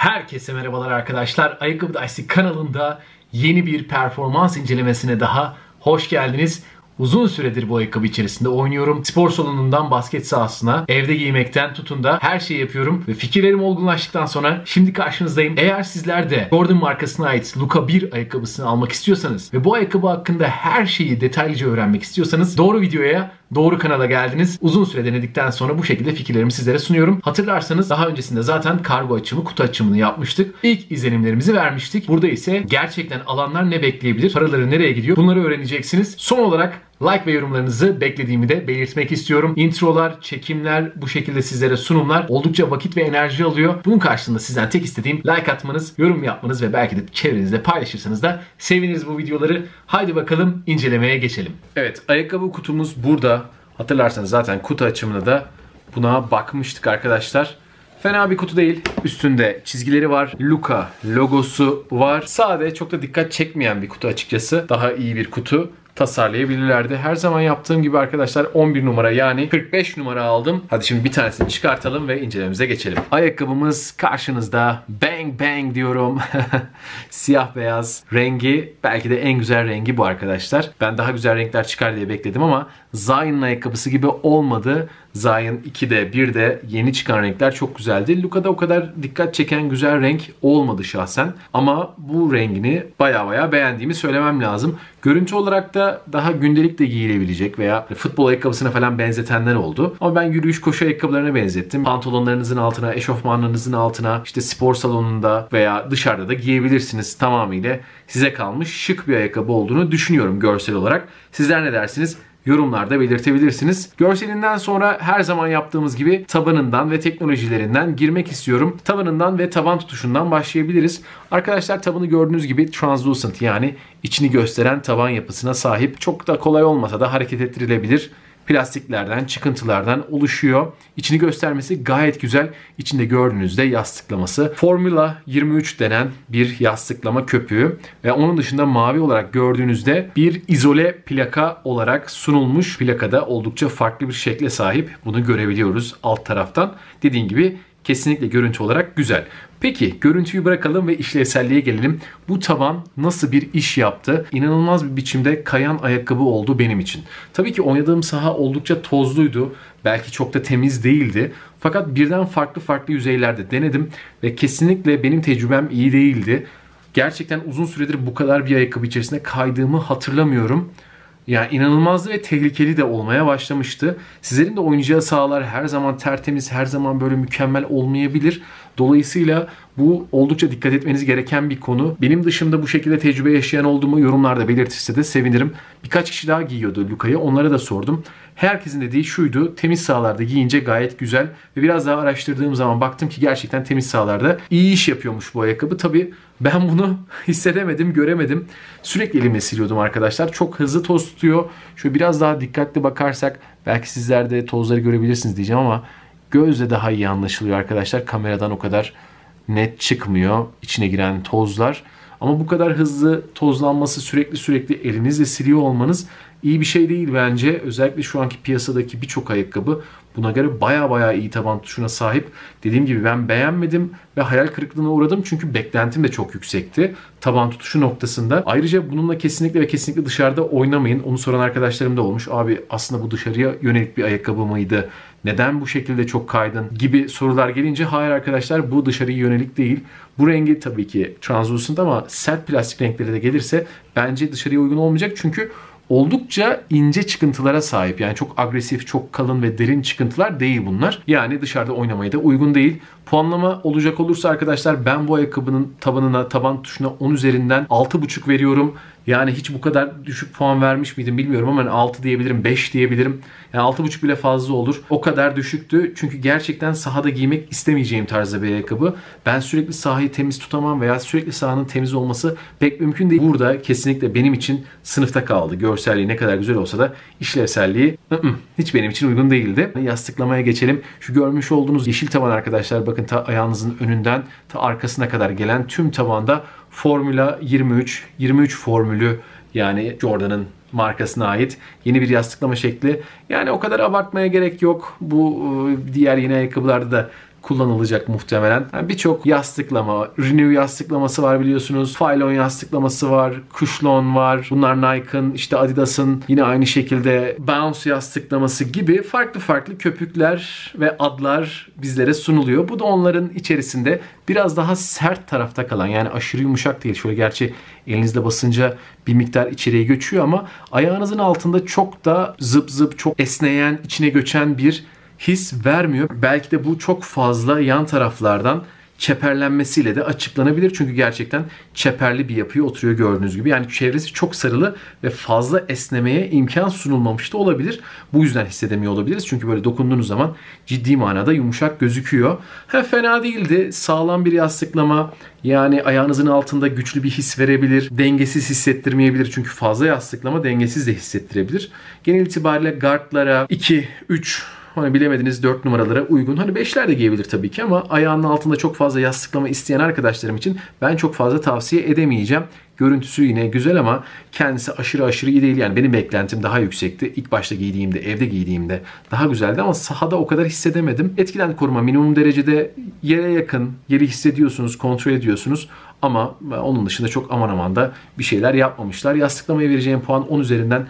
Herkese merhabalar arkadaşlar. Ayakkabı Dicey kanalında yeni bir performans incelemesine daha hoş geldiniz. Uzun süredir bu ayakkabı içerisinde oynuyorum. Spor salonundan basket sahasına, evde giymekten tutun da her şeyi yapıyorum. Ve fikirlerim olgunlaştıktan sonra şimdi karşınızdayım. Eğer sizler de Jordan markasına ait Luka 1 ayakkabısını almak istiyorsanız ve bu ayakkabı hakkında her şeyi detaylıca öğrenmek istiyorsanız doğru videoya, doğru kanala geldiniz. Uzun süre denedikten sonra bu şekilde fikirlerimi sizlere sunuyorum. Hatırlarsanız daha öncesinde zaten kargo açımı, kutu açımını yapmıştık. İlk izlenimlerimizi vermiştik. Burada ise gerçekten alanlar ne bekleyebilir, paraları nereye gidiyor bunları öğreneceksiniz. Son olarak like ve yorumlarınızı beklediğimi de belirtmek istiyorum. Introlar, çekimler, bu şekilde sizlere sunumlar oldukça vakit ve enerji alıyor. Bunun karşılığında sizden tek istediğim like atmanız, yorum yapmanız ve belki de çevrenizde paylaşırsanız da seviniriz bu videoları. Haydi bakalım incelemeye geçelim. Evet, ayakkabı kutumuz burada. Hatırlarsanız zaten kutu açımında da buna bakmıştık arkadaşlar. Fena bir kutu değil. Üstünde çizgileri var. Luka logosu var. Sade, çok da dikkat çekmeyen bir kutu açıkçası. Daha iyi bir kutu tasarlayabilirlerdi. Her zaman yaptığım gibi arkadaşlar 11 numara yani 45 numara aldım. Hadi şimdi bir tanesini çıkartalım ve incelememize geçelim. Ayakkabımız karşınızda. Bang bang diyorum. Siyah beyaz rengi belki de en güzel rengi bu arkadaşlar. Ben daha güzel renkler çıkar diye bekledim ama Zion'ın ayakkabısı gibi olmadı. Zion 2'de 1'de yeni çıkan renkler çok güzeldi. Luka'da o kadar dikkat çeken güzel renk olmadı şahsen. Ama bu rengini baya beğendiğimi söylemem lazım. Görüntü olarak da daha gündelik de giyilebilecek veya futbol ayakkabısına falan benzetenler oldu. Ama ben yürüyüş koşu ayakkabılarına benzettim. Pantolonlarınızın altına, eşofmanlarınızın altına, işte spor salonunda veya dışarıda da giyebilirsiniz. Tamamıyla size kalmış şık bir ayakkabı olduğunu düşünüyorum görsel olarak. Sizler ne dersiniz? Yorumlarda belirtebilirsiniz. Görselinden sonra her zaman yaptığımız gibi tabanından ve teknolojilerinden girmek istiyorum. Tabanından ve taban tutuşundan başlayabiliriz. Arkadaşlar tabanı gördüğünüz gibi translucent yani içini gösteren taban yapısına sahip. Çok da kolay olmasa da hareket ettirilebilir. Plastiklerden, çıkıntılardan oluşuyor. İçini göstermesi gayet güzel. İçinde gördüğünüzde yastıklaması. Formula 23 denen bir yastıklama köpüğü. Ve onun dışında mavi olarak gördüğünüzde bir izole plaka olarak sunulmuş. Plakada oldukça farklı bir şekle sahip. Bunu görebiliyoruz alt taraftan. Dediğim gibi kesinlikle görüntü olarak güzel. Peki görüntüyü bırakalım ve işlevselliğe gelelim. Bu taban nasıl bir iş yaptı? İnanılmaz bir biçimde kayan ayakkabı oldu benim için. Tabii ki oynadığım saha oldukça tozluydu. Belki çok da temiz değildi. Fakat birden farklı yüzeylerde denedim ve kesinlikle benim tecrübem iyi değildi. Gerçekten uzun süredir bu kadar bir ayakkabı içerisinde kaydığımı hatırlamıyorum. Yani inanılmazdı ve tehlikeli de olmaya başlamıştı. Sizlerin de oynayacağı sahalar her zaman tertemiz, her zaman böyle mükemmel olmayabilir. Dolayısıyla bu oldukça dikkat etmeniz gereken bir konu. Benim dışımda bu şekilde tecrübe yaşayan olduğumu yorumlarda belirtirse de sevinirim. Birkaç kişi daha giyiyordu Luka'yı. Onlara da sordum. Herkesin dediği şuydu. Temiz sahalarda giyince gayet güzel. Ve biraz daha araştırdığım zaman baktım ki gerçekten temiz sahalarda iyi iş yapıyormuş bu ayakkabı. Tabii ben bunu hissedemedim, göremedim. Sürekli elimle siliyordum arkadaşlar. Çok hızlı toz tutuyor. Şöyle biraz daha dikkatli bakarsak belki sizler de tozları görebilirsiniz diyeceğim ama gözle daha iyi anlaşılıyor arkadaşlar. Kameradan o kadar net çıkmıyor içine giren tozlar. Ama bu kadar hızlı tozlanması, sürekli elinizle siliyor olmanız iyi bir şey değil bence. Özellikle şu anki piyasadaki birçok ayakkabı buna göre baya iyi taban tutuşuna sahip. Dediğim gibi ben beğenmedim ve hayal kırıklığına uğradım çünkü beklentim de çok yüksekti taban tutuşu noktasında. Ayrıca bununla kesinlikle dışarıda oynamayın. Onu soran arkadaşlarım da olmuş. Abi aslında bu dışarıya yönelik bir ayakkabı mıydı? Neden bu şekilde çok kaydın? Gibi sorular gelince hayır arkadaşlar bu dışarıya yönelik değil. Bu rengi tabii ki translucent ama sert plastik renkleri de gelirse bence dışarıya uygun olmayacak. Çünkü oldukça ince çıkıntılara sahip. Yani çok agresif, çok kalın ve derin çıkıntılar değil bunlar. Yani dışarıda oynamaya da uygun değil. Puanlama olacak olursa arkadaşlar ben bu ayakkabının tabanına, taban tuşuna 10 üzerinden 6,5 veriyorum. Yani hiç bu kadar düşük puan vermiş miydim bilmiyorum ama 6 diyebilirim, 5 diyebilirim. Yani 6,5 bile fazla olur. O kadar düşüktü. Çünkü gerçekten sahada giymek istemeyeceğim tarzda bir ayakkabı. Ben sürekli sahayı temiz tutamam veya sürekli sahanın temiz olması pek mümkün değil. Burada kesinlikle benim için sınıfta kaldı. Görselliği ne kadar güzel olsa da işlevselliği hiç benim için uygun değildi. Yastıklamaya geçelim. Şu görmüş olduğunuz yeşil taban arkadaşlar bakın ta ayağınızın önünden ta arkasına kadar gelen tüm tabanda Formula 23 formülü yani Jordan'ın markasına ait yeni bir yastıklama şekli. Yani o kadar abartmaya gerek yok. Bu diğer yeni ayakkabılarda da kullanılacak muhtemelen. Yani birçok yastıklama, Renew yastıklaması var biliyorsunuz. Phylon yastıklaması var. Cushlon var. Bunlar Nike'ın, işte Adidas'ın yine aynı şekilde Bounce yastıklaması gibi farklı köpükler ve adlar bizlere sunuluyor. Bu da onların içerisinde biraz daha sert tarafta kalan, yani aşırı yumuşak değil. Şöyle gerçi elinizle basınca bir miktar içeriye göçüyor ama ayağınızın altında çok da zıp zıp, çok esneyen, içine göçen bir his vermiyor. Belki de bu çok fazla yan taraflardan çeperlenmesiyle de açıklanabilir. Çünkü gerçekten çeperli bir yapıya oturuyor gördüğünüz gibi. Yani çevresi çok sarılı ve fazla esnemeye imkan sunulmamış da olabilir. Bu yüzden hissedemiyor olabiliriz. Çünkü böyle dokunduğunuz zaman ciddi manada yumuşak gözüküyor. Fena değildi. Sağlam bir yastıklama. Yani ayağınızın altında güçlü bir his verebilir. Dengesiz hissettirmeyebilir. Çünkü fazla yastıklama dengesiz de hissettirebilir. Genel itibariyle guardlara 2, 3, hani bilemediniz 4 numaralara uygun. Hani 5'ler de giyebilir tabii ki ama ayağının altında çok fazla yastıklama isteyen arkadaşlarım için ben çok fazla tavsiye edemeyeceğim. Görüntüsü yine güzel ama kendisi aşırı iyi değil. Yani benim beklentim daha yüksekti. İlk başta giydiğimde, evde giydiğimde daha güzeldi ama sahada o kadar hissedemedim. Etkiden koruma minimum derecede, yere yakın, yeri hissediyorsunuz, kontrol ediyorsunuz. Ama onun dışında çok aman da bir şeyler yapmamışlar. Yastıklamaya vereceğim puan 10 üzerinden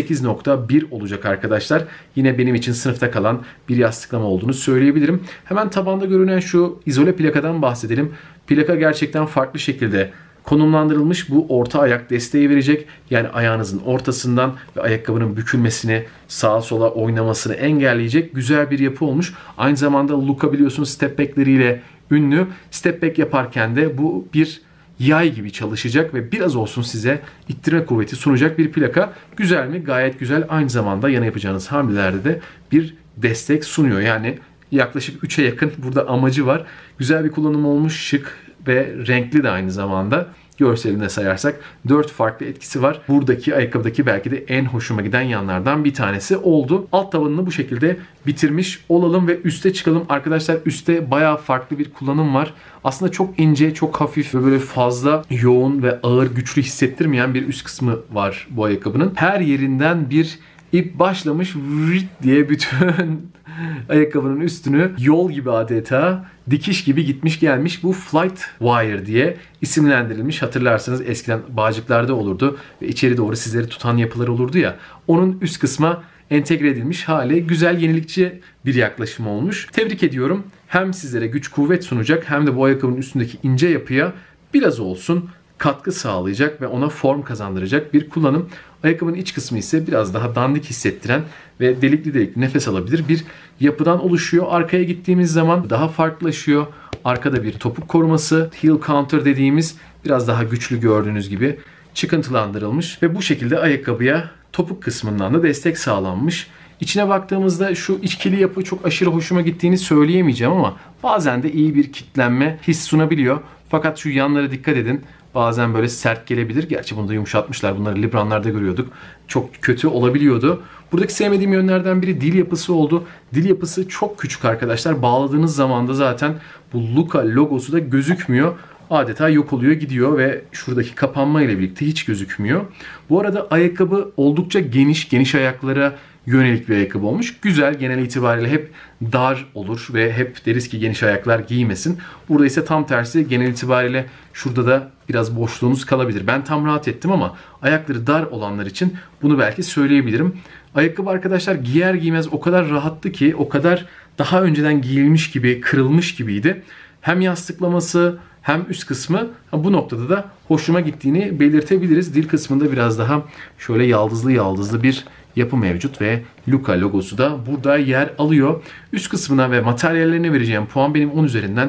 8.1 olacak arkadaşlar. Yine benim için sınıfta kalan bir yastıklama olduğunu söyleyebilirim. Hemen tabanda görünen şu izole plakadan bahsedelim. Plaka gerçekten farklı şekilde konumlandırılmış. Bu orta ayak desteği verecek. Yani ayağınızın ortasından ve ayakkabının bükülmesini, sağa sola oynamasını engelleyecek güzel bir yapı olmuş. Aynı zamanda Luka biliyorsunuz step backleriyle ünlü. Step back yaparken de bu bir yay gibi çalışacak ve biraz olsun size ittirme kuvveti sunacak bir plaka. Güzel mi? Gayet güzel. Aynı zamanda yana yapacağınız hamlelerde de bir destek sunuyor. Yani yaklaşık 3'e yakın burada amacı var. Güzel bir kullanım olmuş, şık ve renkli de aynı zamanda. Görseline sayarsak 4 farklı etkisi var. Buradaki ayakkabıdaki belki de en hoşuma giden yanlardan bir tanesi oldu. Alt tabanını bu şekilde bitirmiş olalım ve üste çıkalım. Arkadaşlar üstte bayağı farklı bir kullanım var. Aslında çok ince, çok hafif ve böyle fazla yoğun ve ağır, güçlü hissettirmeyen bir üst kısmı var bu ayakkabının. Her yerinden bir ip başlamış diye bütün ayakkabının üstünü yol gibi adeta dikiş gibi gitmiş gelmiş. Bu Flight Wire diye isimlendirilmiş. Hatırlarsanız eskiden bağcıklarda olurdu ve içeri doğru sizleri tutan yapılar olurdu ya. Onun üst kısma entegre edilmiş hali güzel, yenilikçi bir yaklaşım olmuş. Tebrik ediyorum. Hem sizlere güç kuvvet sunacak hem de bu ayakkabının üstündeki ince yapıya biraz olsun katkı sağlayacak ve ona form kazandıracak bir kullanım. Ayakkabının iç kısmı ise biraz daha dandik hissettiren ve delikli nefes alabilir bir yapıdan oluşuyor. Arkaya gittiğimiz zaman daha farklılaşıyor. Arkada bir topuk koruması, heel counter dediğimiz biraz daha güçlü gördüğünüz gibi çıkıntılandırılmış ve bu şekilde ayakkabıya topuk kısmından da destek sağlanmış. İçine baktığımızda şu ikili yapı çok aşırı hoşuma gittiğini söyleyemeyeceğim ama bazen de iyi bir kitlenme his sunabiliyor. Fakat şu yanlara dikkat edin. Bazen böyle sert gelebilir. Gerçi bunu da yumuşatmışlar. Bunları Libranlarda görüyorduk. Çok kötü olabiliyordu. Buradaki sevmediğim yönlerden biri dil yapısı oldu. Dil yapısı çok küçük arkadaşlar. Bağladığınız zaman da zaten bu Luka logosu da gözükmüyor. Adeta yok oluyor gidiyor ve şuradaki kapanma ile birlikte hiç gözükmüyor. Bu arada ayakkabı oldukça geniş ayaklara yönelik bir ayakkabı olmuş. Güzel, genel itibariyle hep dar olur ve hep deriz ki geniş ayaklar giymesin. Burada ise tam tersi, genel itibariyle şurada da biraz boşluğunuz kalabilir. Ben tam rahat ettim ama ayakları dar olanlar için bunu belki söyleyebilirim. Ayakkabı arkadaşlar giyer giymez o kadar rahattı ki, o kadar daha önceden giyilmiş gibi, kırılmış gibiydi. Hem yastıklaması hem üst kısmı bu noktada da hoşuma gittiğini belirtebiliriz. Dil kısmında biraz daha şöyle yaldızlı bir yapı mevcut ve Luka logosu da burada yer alıyor. Üst kısmına ve materyallerine vereceğim puan benim 10 üzerinden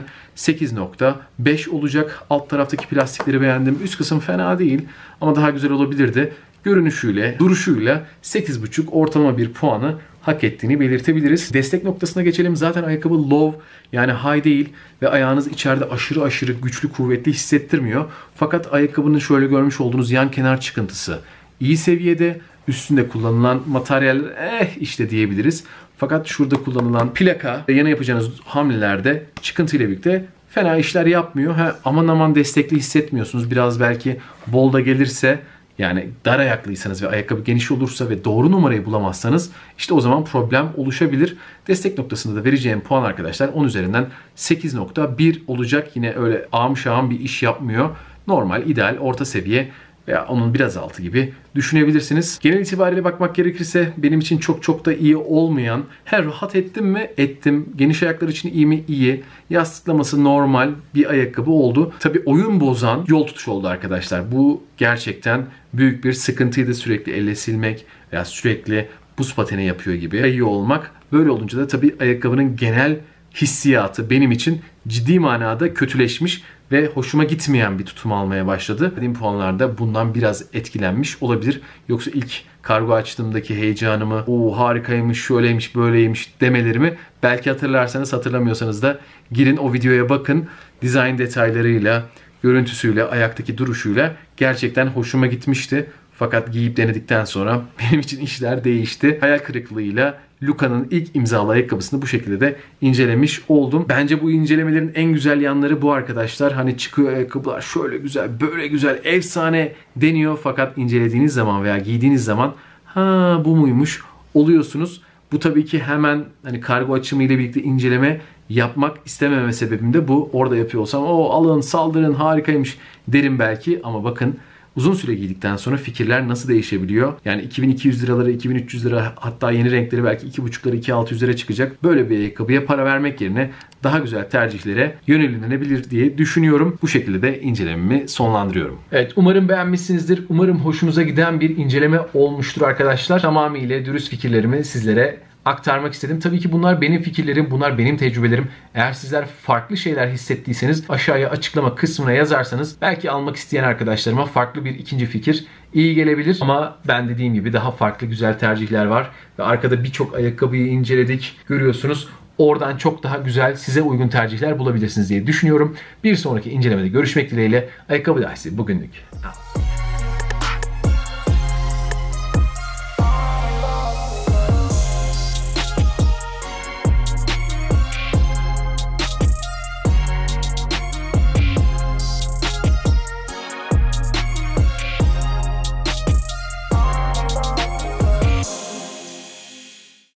8.5 olacak. Alt taraftaki plastikleri beğendim. Üst kısım fena değil ama daha güzel olabilirdi. Görünüşüyle, duruşuyla 8.5 ortalama bir puanı hak ettiğini belirtebiliriz. Destek noktasına geçelim. Zaten ayakkabı low, yani high değil ve ayağınız içeride aşırı güçlü, kuvvetli hissettirmiyor. Fakat ayakkabının şöyle görmüş olduğunuz yan kenar çıkıntısı iyi seviyede. Üstünde kullanılan materyaller işte diyebiliriz. Fakat şurada kullanılan plaka ve yana yapacağınız hamlelerde çıkıntı ile birlikte fena işler yapmıyor. Aman destekli hissetmiyorsunuz. Biraz belki bol da gelirse Yani dar ayaklıysanız ve ayakkabı geniş olursa ve doğru numarayı bulamazsanız işte o zaman problem oluşabilir. Destek noktasında da vereceğim puan arkadaşlar 10 üzerinden 8.1 olacak. Yine öyle ağam şahım bir iş yapmıyor. Normal, ideal, orta seviye veya onun biraz altı gibi düşünebilirsiniz. Genel itibariyle bakmak gerekirse benim için çok da iyi olmayan, rahat ettim mi? Ettim. Geniş ayaklar için iyi mi? İyi. Yastıklaması normal bir ayakkabı oldu. Tabii oyun bozan yol tutuşu oldu arkadaşlar. Bu gerçekten büyük bir sıkıntıydı, sürekli elle silmek veya sürekli buz pateni yapıyor gibi kayıyor olmak. Böyle olunca da tabii ayakkabının genel hissiyatı benim için ciddi manada kötüleşmiş ve hoşuma gitmeyen bir tutum almaya başladı. Verdiğim puanlarda bundan biraz etkilenmiş olabilir. Yoksa ilk kargo açtığımdaki heyecanımı, o harikaymış, şöyleymiş, böyleymiş demelerimi belki hatırlarsanız, hatırlamıyorsanız da girin o videoya bakın. Dizayn detaylarıyla, görüntüsüyle, ayaktaki duruşuyla gerçekten hoşuma gitmişti. Fakat giyip denedikten sonra benim için işler değişti. Hayal kırıklığıyla Luca'nın ilk imzalı ayakkabısını bu şekilde de incelemiş oldum. Bence bu incelemelerin en güzel yanları bu arkadaşlar. Hani çıkıyor ayakkabılar şöyle güzel, böyle güzel, efsane deniyor. Fakat incelediğiniz zaman veya giydiğiniz zaman ha bu muymuş oluyorsunuz. Bu tabii ki hemen hani kargo açımı ile birlikte inceleme yapmak istememe sebebim de bu. Orada yapıyor olsam o alın, saldırın, harikaymış derim belki ama bakın uzun süre giydikten sonra fikirler nasıl değişebiliyor? Yani 2200 liraları, 2300 lira, hatta yeni renkleri belki 2.5'lara, 2.600'lere çıkacak. Böyle bir ayakkabıya para vermek yerine daha güzel tercihlere yönelinebilir diye düşünüyorum. Bu şekilde de incelememi sonlandırıyorum. Evet, umarım beğenmişsinizdir. Umarım hoşunuza giden bir inceleme olmuştur arkadaşlar. Tamamıyla dürüst fikirlerimi sizlere aktarmak istedim. Tabii ki bunlar benim fikirlerim, bunlar benim tecrübelerim. Eğer sizler farklı şeyler hissettiyseniz aşağıya açıklama kısmına yazarsanız belki almak isteyen arkadaşlarıma farklı bir ikinci fikir iyi gelebilir. Ama ben dediğim gibi daha farklı güzel tercihler var. Ve arkada birçok ayakkabıyı inceledik. Görüyorsunuz. Oradan çok daha güzel, size uygun tercihler bulabilirsiniz diye düşünüyorum. Bir sonraki incelemede görüşmek dileğiyle. Ayakkabı dersi bugünlük.